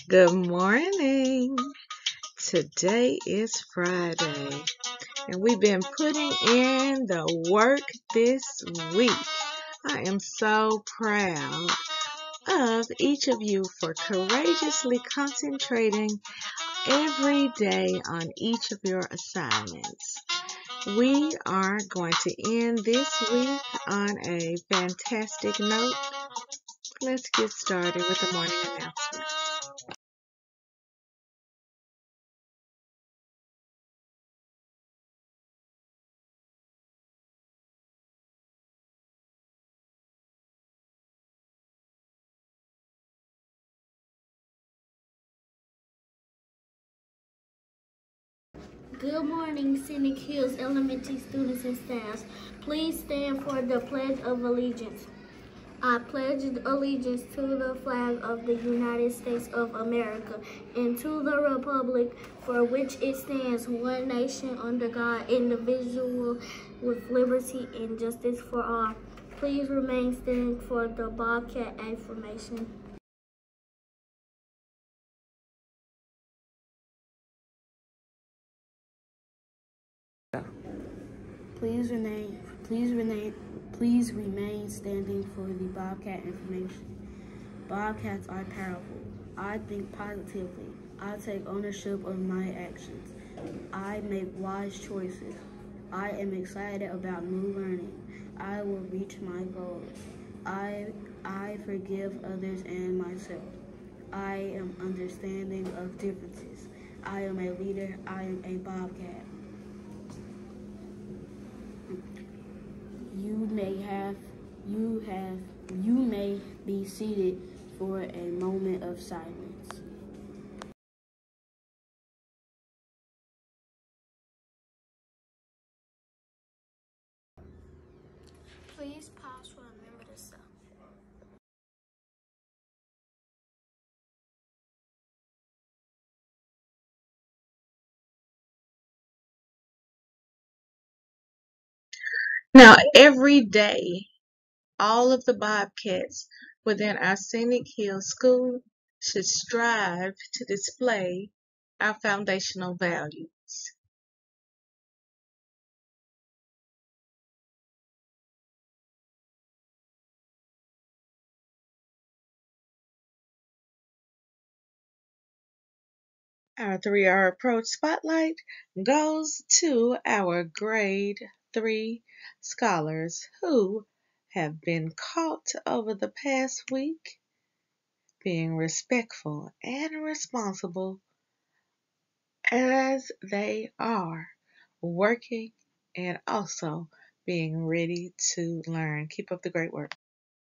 Good morning. Today is Friday, and we've been putting in the work this week. I am so proud of each of you for courageously concentrating every day on each of your assignments. We are going to end this week on a fantastic note. Let's get started with the morning announcement. Good morning, Scenic Hills Elementary students and staff. Please stand for the Pledge of Allegiance. I pledge allegiance to the flag of the United States of America and to the republic for which it stands, one nation under God, indivisible, with liberty and justice for all. Please remain standing for the Bobcat affirmation. Please remain, please remain standing for the Bobcat information. Bobcats are powerful. I think positively. I take ownership of my actions. I make wise choices. I am excited about new learning. I will reach my goals. I forgive others and myself. I am understanding of differences. I am a leader. I am a Bobcat. You may have you may be seated for a moment of silence. Please pause for a minute or so. Now, every day, all of the Bobcats within our Scenic Hills School should strive to display our foundational values. Our 3R approach spotlight goes to our grade 3 scholars who have been caught over the past week being respectful and responsible as they are working and also being ready to learn. Keep up the great work.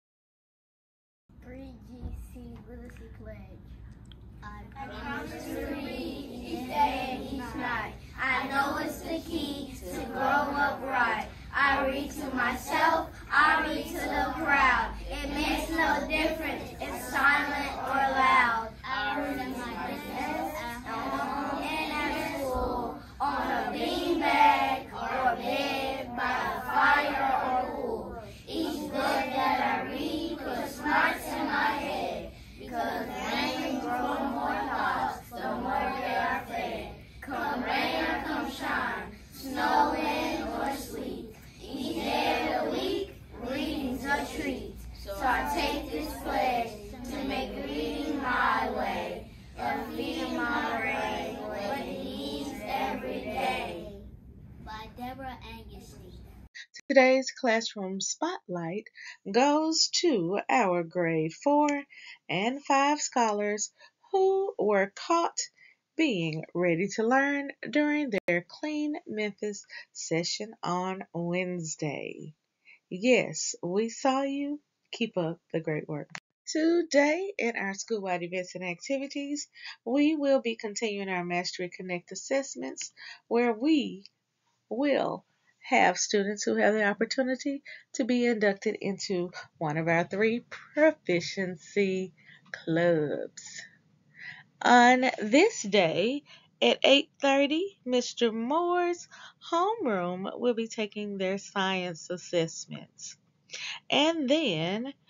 3GC Literacy Pledge. I promise to read each day and each night. I know it's the key to grow up right. I read to myself, I read to the crowd. It makes no difference if silent or loud. I read at my desk, at home, and at school, on a beanbag or bed, by the fire or pool. Each book that I read puts smarts in my head, because rain grow more thoughts, the more they are fed. Come rain or come shine, snow, wind, or sleet. Each day of the week, reading's a treat. So I take this pledge to make reading my way, and feeding my brain what it needs every day. By Deborah Angustein. Today's classroom spotlight goes to our grade 4 and 5 scholars who were caught being ready to learn during their Clean Memphis session on Wednesday. Yes, we saw you. Keep up the great work. Today, in our school-wide events and activities, we will be continuing our Mastery Connect assessments where we will have students who have the opportunity to be inducted into one of our 3 proficiency clubs. On this day at 8:30, Mr. Moore's homeroom will be taking their science assessments. And then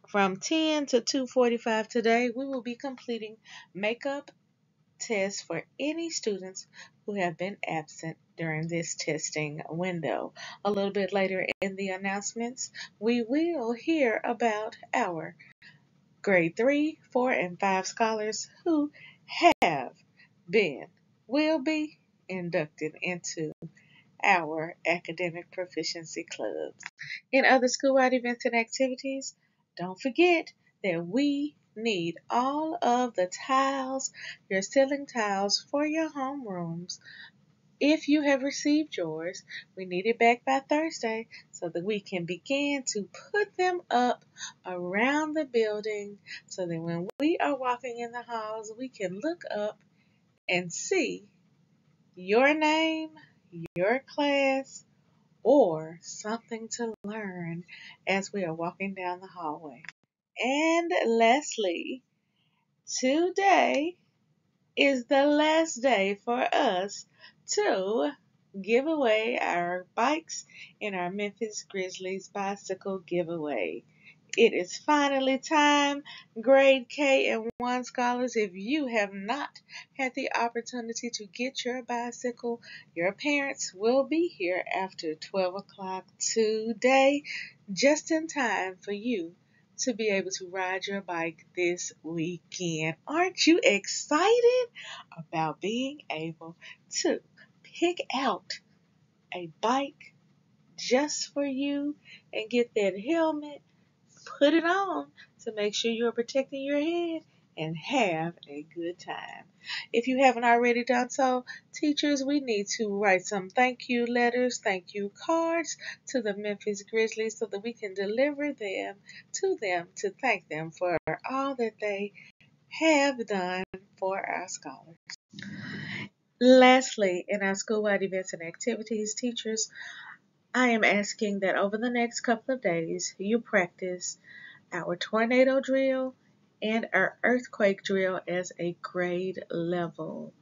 From 10 to 2:45 today, we will be completing makeup tests for any students who have been absent during this testing window. A little bit later in the announcements, we will hear about our grade 3, 4, and 5 scholars who have been, will be inducted into our academic proficiency clubs. In other school-wide events and activities, don't forget that we need all of the tiles, your ceiling tiles for your homerooms. If you have received yours, we need it back by Thursday so that we can begin to put them up around the building so that when we are walking in the halls, we can look up and see your name, your class, or something to learn as we are walking down the hallway. And lastly, today is the last day for us to give away our bikes in our Memphis Grizzlies bicycle giveaway. It is finally time, grade K and 1 scholars. If you have not had the opportunity to get your bicycle, your parents will be here after 12 o'clock today, just in time for you to be able to ride your bike this weekend. Aren't you excited about being able to pick out a bike just for you and get that helmet, put it on to make sure you're protecting your head and have a good time? If you haven't already done so, teachers, we need to write some thank you letters, thank you cards to the Memphis Grizzlies so that we can deliver them to thank them for all that they have done for our scholars. Lastly, in our school-wide events and activities, teachers, I am asking that over the next couple of days, you practice our tornado drill and our earthquake drill as a grade level.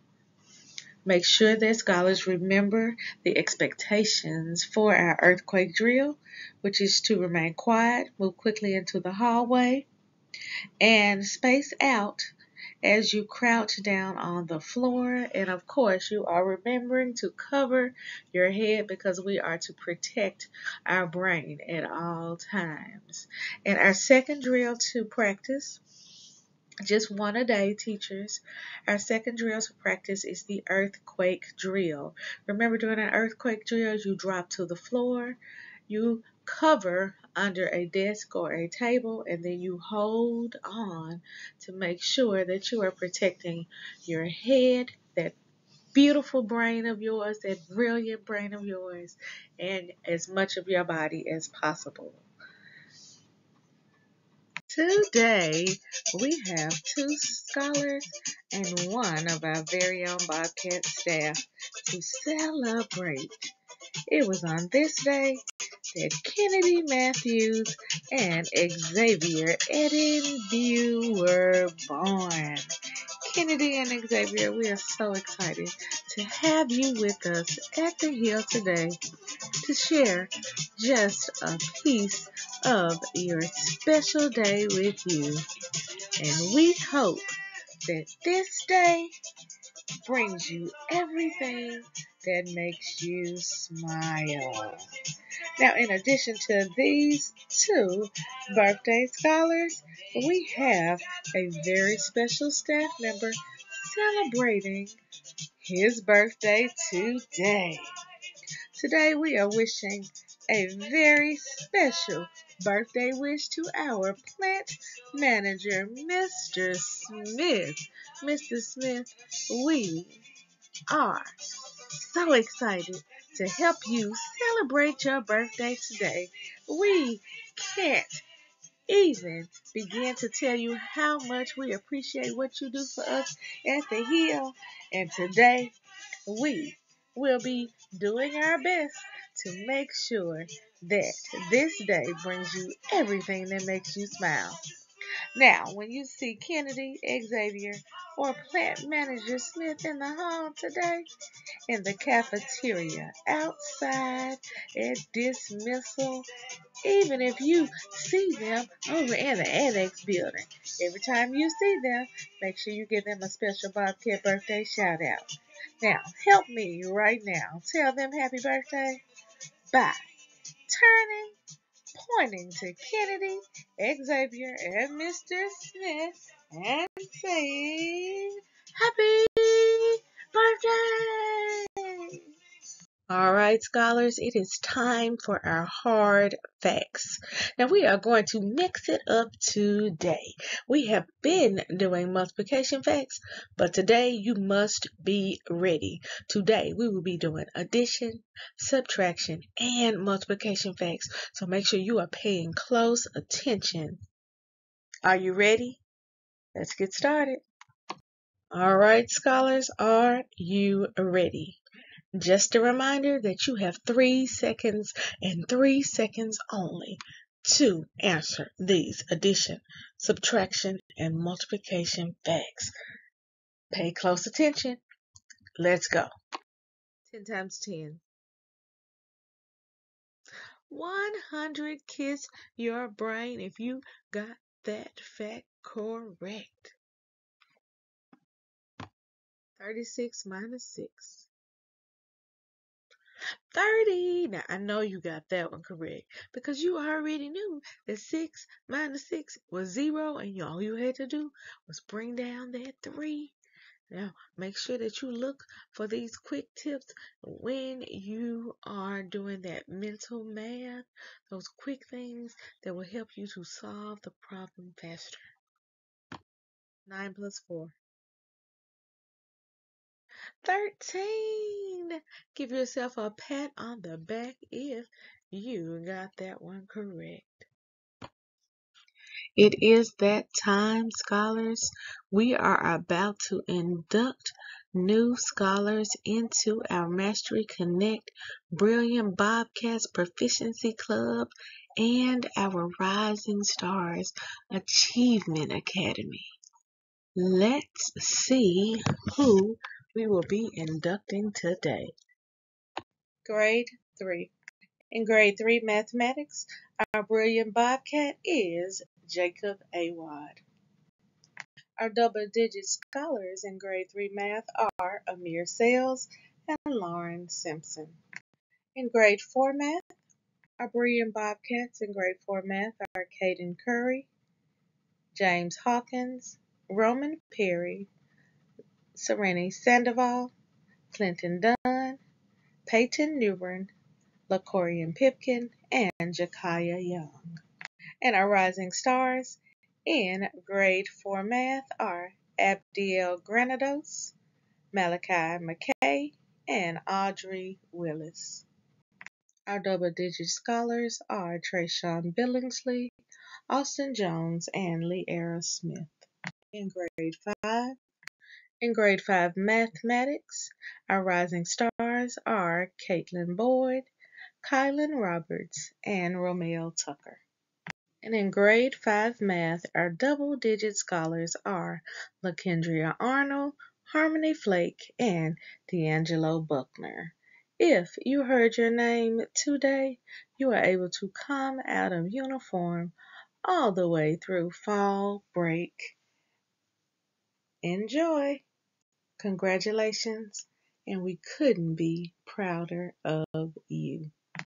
Make sure that scholars remember the expectations for our earthquake drill, which is to remain quiet, move quickly into the hallway, and space out as you crouch down on the floor. And of course, you are remembering to cover your head because we are to protect our brain at all times. And our second drill to practice, just one a day, teachers. Our second drill to practice is the earthquake drill. Remember, during an earthquake drill, you drop to the floor, you cover under a desk or a table, and then you hold on to make sure that you are protecting your head, that beautiful brain of yours, that brilliant brain of yours, and as much of your body as possible. Today, we have 2 scholars and 1 of our very own Bobcat staff to celebrate. It was on this day that Kennedy Matthews and Xavier Edenview were born. Kennedy and Xavier, we are so excited to have you with us at the Hill today to share just a piece of your special day with you. And we hope that this day brings you everything that makes you smile. Now, in addition to these 2 birthday scholars, we have a very special staff member celebrating his birthday today. Today we are wishing a very special birthday wish to our plant manager, Mr. Smith. Mr. Smith, we are so excited to help you celebrate your birthday today. We can't even begin to tell you how much we appreciate what you do for us at the Hill. And today, we will be doing our best to make sure that this day brings you everything that makes you smile. Now, when you see Kennedy, Xavier, or plant manager Smith in the hall today, in the cafeteria, outside, at dismissal, even if you see them over in the annex building, every time you see them, make sure you give them a special Bobcat birthday shout out. Now, help me right now. Tell them happy birthday by turning, pointing to Kennedy, Xavier, and Mr. Smith and saying, Happy birthday! All right, scholars, it is time for our hard facts. Now, we are going to mix it up today. We have been doing multiplication facts, but today you must be ready. Today, we will be doing addition, subtraction, and multiplication facts. So make sure you are paying close attention. Are you ready? Let's get started. All right, scholars, are you ready? Just a reminder that you have 3 seconds and 3 seconds only to answer these addition, subtraction, and multiplication facts. Pay close attention. Let's go. 10 times 10. 100. Kiss your brain if you got that fact correct. 36 minus 6. 30. Now, I know you got that one correct because you already knew that 6 minus 6 was 0 and all you had to do was bring down that 3. Now, make sure that you look for these quick tips when you are doing that mental math, those quick things that will help you to solve the problem faster. 9 plus 4. 13. Give yourself a pat on the back if you got that one correct. It is that time, scholars. We are about to induct new scholars into our Mastery Connect Brilliant Bobcats Proficiency Club and our Rising Stars Achievement Academy. Let's see who we will be inducting today. Grade 3. In grade 3 mathematics, our brilliant Bobcat is Jacob Awad. Our double-digit scholars in grade 3 math are Amir Sales and Lauren Simpson. In grade 4 math, our brilliant Bobcats in grade 4 math are Caden Curry, James Hawkins, Roman Perry, Sereni Sandoval, Clinton Dunn, Peyton Newbern, LaCorian Pipkin, and Jakaya Young. And our rising stars in grade 4 math are Abdiel Granados, Malachi McKay, and Audrey Willis. Our double-digit scholars are Trayshawn Billingsley, Austin Jones, and Leera Smith. In grade 5 mathematics, our rising stars are Caitlin Boyd, Kylan Roberts, and Romeo Tucker. And in grade 5 math, our double-digit scholars are LaKendria Arnold, Harmony Flake, and D'Angelo Buckner. If you heard your name today, you are able to come out of uniform all the way through fall break. Enjoy! Congratulations, and we couldn't be prouder of you.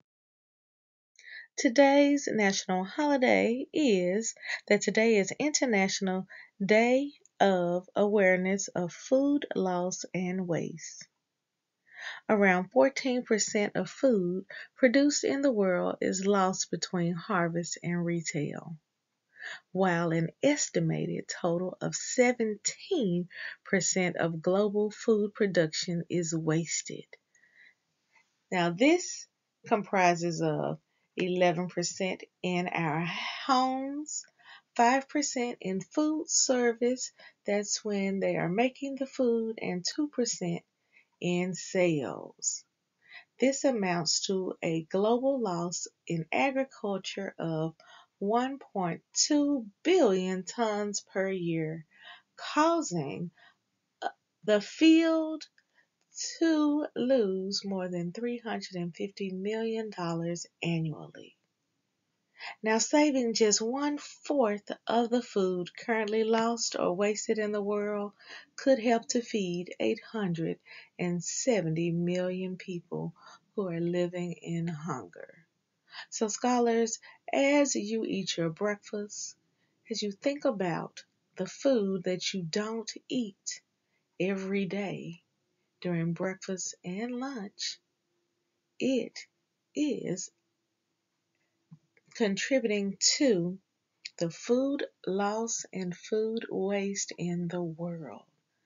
Today's national holiday is International Day of Awareness of Food Loss and Waste. Around 14% of food produced in the world is lost between harvest and retail, while an estimated total of 17% of global food production is wasted. Now, this comprises of 11% in our homes, 5% in food service, that's when they are making the food, and 2% in sales. This amounts to a global loss in agriculture of 1.2 billion tons per year, causing the field to lose more than $350 million annually. Now, saving just 1/4 of the food currently lost or wasted in the world could help to feed 870 million people who are living in hunger. So, scholars, as you eat your breakfast, as you think about the food that you don't eat every day during breakfast and lunch, it is contributing to the food loss and food waste in the world.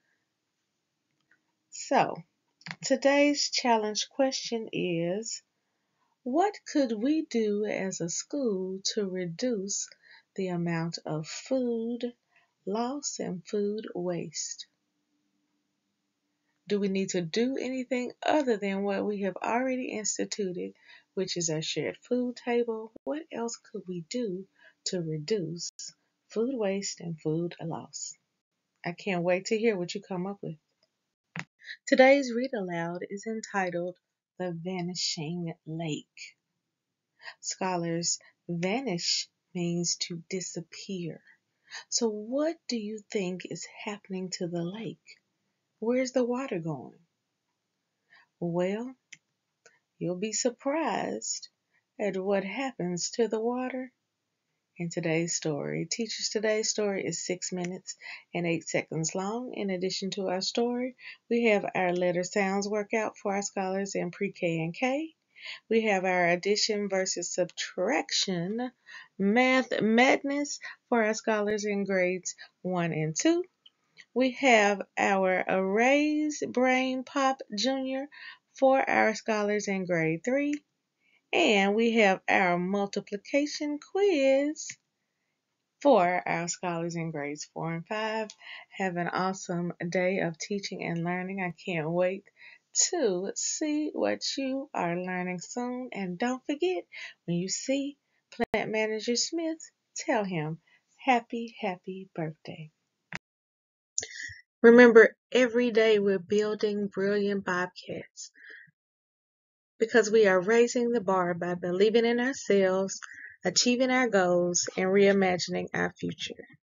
So, today's challenge question is, what could we do as a school to reduce the amount of food loss and food waste? Do we need to do anything other than what we have already instituted, which is our shared food table? What else could we do to reduce food waste and food loss? I can't wait to hear what you come up with. Today's read aloud is entitled The Vanishing Lake. Scholars, vanish means to disappear. So what do you think is happening to the lake? Where's the water going? Well, you'll be surprised at what happens to the water in today's story. Teachers, today's story is 6 minutes and 8 seconds long. In addition to our story, we have our letter sounds workout for our scholars in pre-K and K. We have our addition versus subtraction math madness for our scholars in grades 1 and 2. We have our arrays brain pop junior for our scholars in grade 3. And we have our multiplication quiz for our scholars in grades 4 and 5. Have an awesome day of teaching and learning. I can't wait to see what you are learning soon. And don't forget, when you see Plant Manager Smith, tell him happy, happy birthday. Remember, every day we're building brilliant Bobcats because we are raising the bar by believing in ourselves, achieving our goals, and reimagining our future.